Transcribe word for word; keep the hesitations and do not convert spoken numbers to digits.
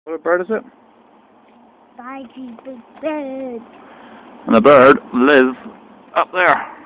What bird is it? Fighty big bird. And the bird lives up there.